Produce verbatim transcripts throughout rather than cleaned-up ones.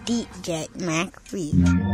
D J Mac Beat.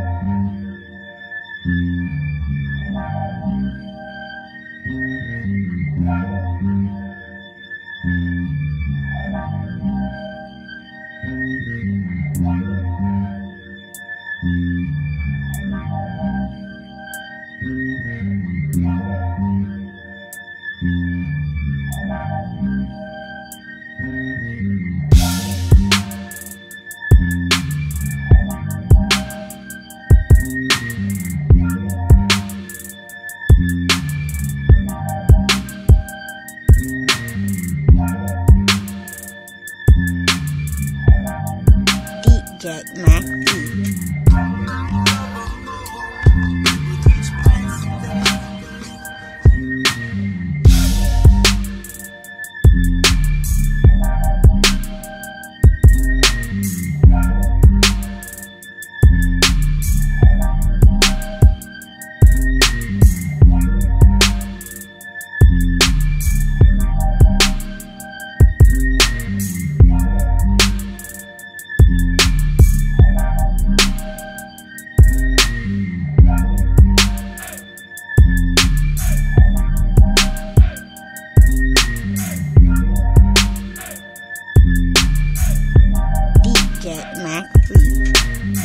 D J Mac Beat. D J Mac Beat.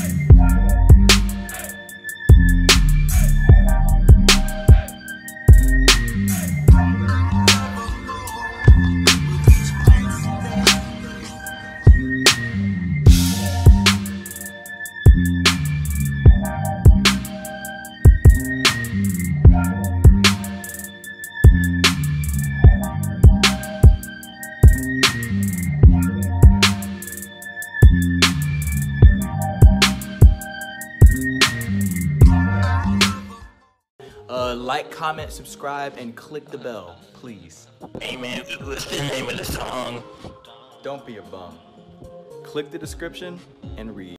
Uh, like, comment, subscribe, and click the bell, please. Hey man, what's the name of the song? Don't be a bum. Click the description and read.